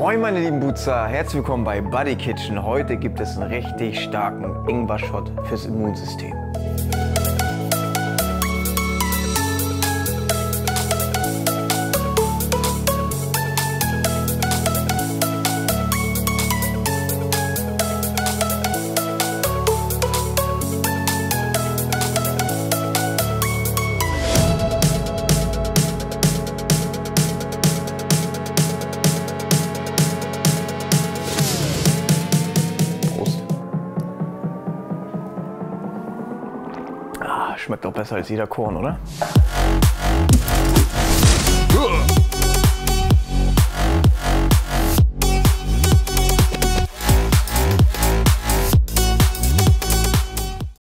Moin meine lieben Boozer, herzlich willkommen bei Buddy Kitchen. Heute gibt es einen richtig starken Ingwer-Shot fürs Immunsystem. Schmeckt auch besser als jeder Korn, oder?